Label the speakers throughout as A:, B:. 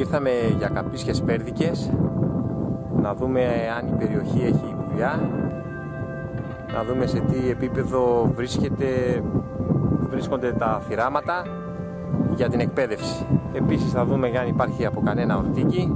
A: Ήρθαμε για καπίσιες πέρδικες, να δούμε αν η περιοχή έχει πουλιά, να δούμε σε τι επίπεδο βρίσκονται τα θυράματα για την εκπαίδευση. Επίσης θα δούμε αν υπάρχει από κανένα ορτίκι.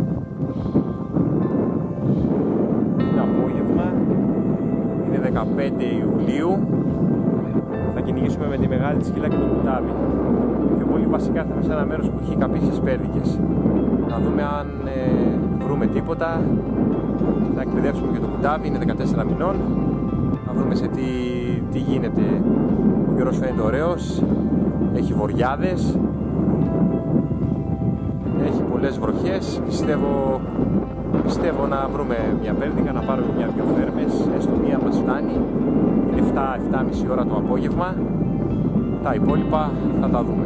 A: Είναι απόγευμα, είναι 15 Ιουλίου. Θα κυνηγήσουμε με τη μεγάλη σκύλα και το κουτάβι. Πιο πολύ βασικά θα είμαι σε ένα μέρος που έχει καπίσιες πέρδικες. Να δούμε αν βρούμε τίποτα. Να εκπαιδεύσουμε και το κουτάβι, είναι 14 μηνών. Να δούμε σε τι γίνεται. Ο καιρός φαίνεται ωραίος, έχει βοριάδες, έχει πολλές βροχές. Πιστεύω να βρούμε μια πέρδικα, να πάρουμε μια-δυο φέρμες, έστω μία μας φτάνει. Είναι 7-7,5 ώρα το απόγευμα. Τα υπόλοιπα θα τα δούμε.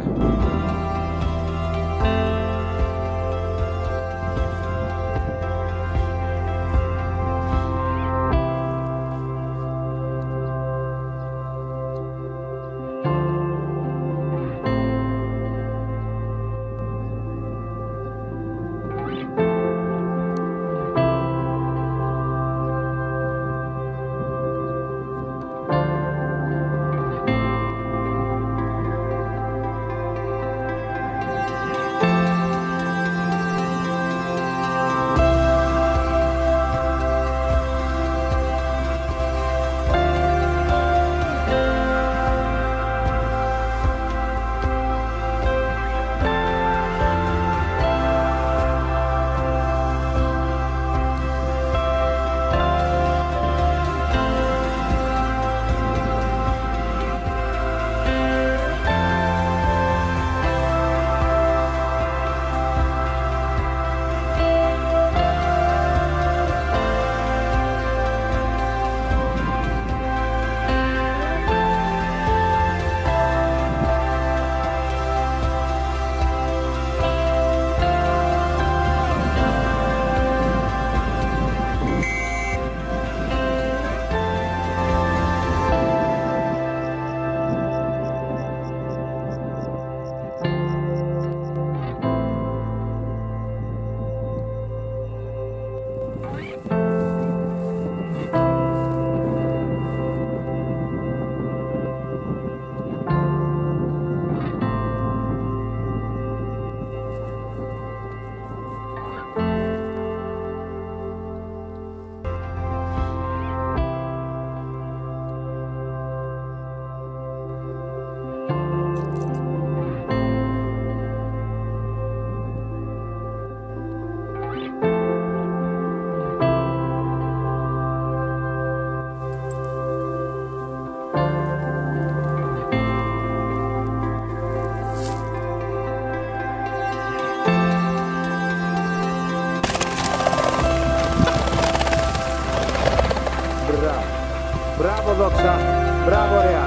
B: Μπράβο Δόξα, μπράβο ωραία.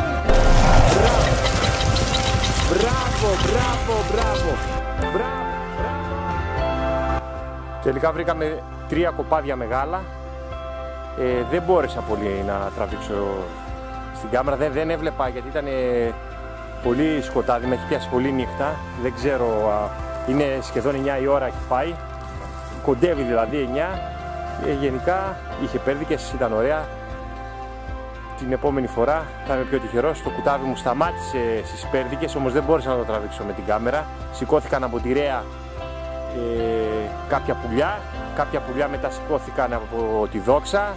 B: Μπράβο.
A: Τελικά βρήκαμε 3 κοπάδια μεγάλα. Δεν μπόρεσα πολύ να τραβήξω στην κάμερα, δεν έβλεπα γιατί ήταν πολύ σκοτάδι, με έχει πιάσει πολύ νύχτα. Δεν ξέρω, είναι σχεδόν 9 η ώρα έχει πάει, κοντεύει δηλαδή 9. Γενικά είχε πέρδικες, ήταν ωραία. Την επόμενη φορά θα είμαι πιο τυχερός. Το κουτάβι μου σταμάτησε στις πέρδικες, όμως δεν μπόρεσα να το τραβήξω με την κάμερα. Σηκώθηκαν από τη ρέα κάποια πουλιά μετά σηκώθηκαν από τη Δόξα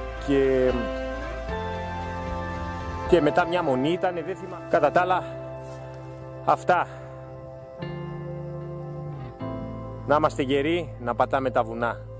A: και μετά μια μονή ήταν, δεν θυμάμαι. Κατά τα άλλα, αυτά. Να είμαστε γεροί, να πατάμε τα βουνά.